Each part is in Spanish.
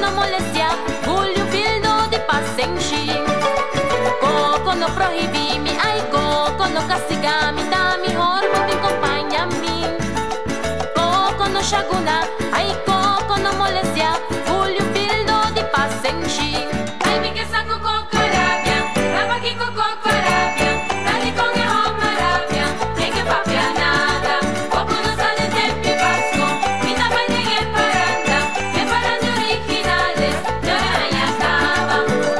na molestia, Julio Bildo de pasenshi. Coco no prohibimi, ay Coco no castigami, da mejor me acompaña a mí. Coco no shaguna, ay Coco no molestia, Julio Bildo de pasenshi. Ay mi que saco Coco Arabia, rabaki Coco Arabia, dale con el home Arabia, que papia nada. Coco no sale de pibasco, mi tamaño de paranda, que paranda originales, yo ya acaba.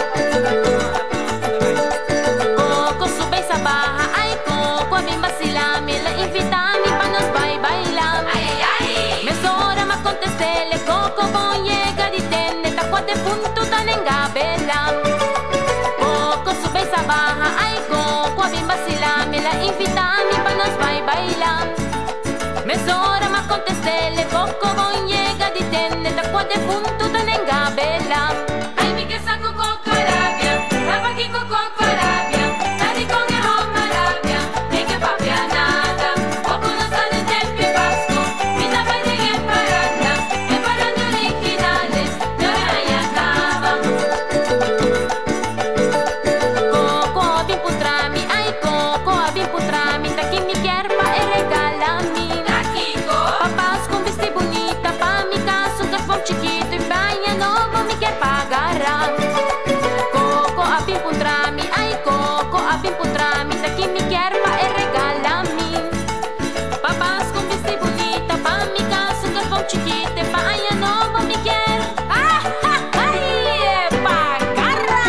Coco sube esa baja, ay Coco a mi vacilame, la invitame pa nos bailar. Ay, ay. Me sora ma contestele, Coco con llega di tende, ta de punto tan en gabela. Coco sube esa baja, ay Coco a mi vacilame, la invitame pa nos bailar. Me sora ma contestele, Coco con llega di tende, ta de punto tan en gabela. Ay mi que saco Coco Arabia, rabaki Coco Arabia, dale con el home Arabia, que papia nada. Coco no sale de pibasco, mi tamaño de paranda, que paranda originales, yo ya acaba. Coco abim putrami, ay Coco abim putrami, taki mi kierpa e regalami. Papas con vesti bonita, pa mi caso que bom chiquito y vaya novo mi quer pagará. Coco abim putrami, ay Coco abim putrami, taki mi kierpa e regalami. Papas con vesti bonita, pa mi caso que bom chiquito y vaya novo mi quer. Ah, ay, pagará.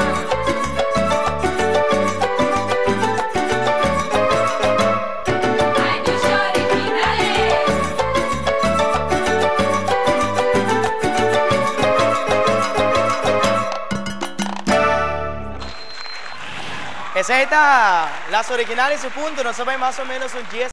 Ay, Dios originales. Esa está, las originales, su punto, no se ve más o menos un 10.